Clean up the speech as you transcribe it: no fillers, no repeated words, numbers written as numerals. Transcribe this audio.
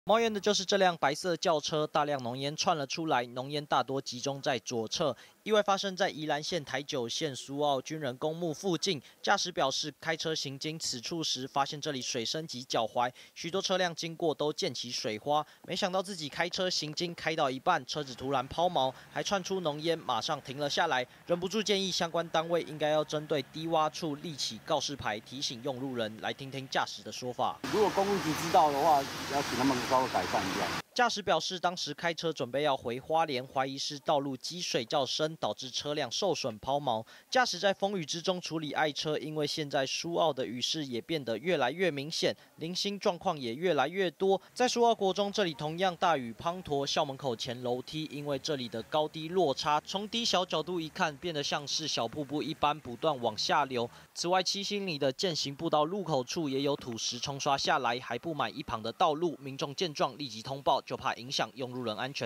冒烟的就是这辆白色轿车，大量浓烟窜了出来，浓烟大多集中在左侧。意外发生在宜兰县台九线苏澳军人公墓附近，驾驶表示开车行经此处时，发现这里水深及脚踝，许多车辆经过都溅起水花。没想到自己开车行经开到一半，车子突然抛锚，还窜出浓烟，马上停了下来。忍不住建议相关单位应该要针对低洼处立起告示牌，提醒用路人。来听听驾驶的说法。 如果公路局知道的话，要请他们稍微改善一下。 驾驶表示，当时开车准备要回花莲，怀疑是道路积水较深，导致车辆受损抛锚。驾驶在风雨之中处理爱车，因为现在苏澳的雨势也变得越来越明显，零星状况也越来越多。在苏澳国中，这里同样大雨滂沱，校门口前楼梯因为这里的高低落差，从低小角度一看，变得像是小瀑布一般不断往下流。此外，7星里的健行步道入口处也有土石冲刷下来，还布满一旁的道路。民众见状立即通报，就怕影响用路人安全。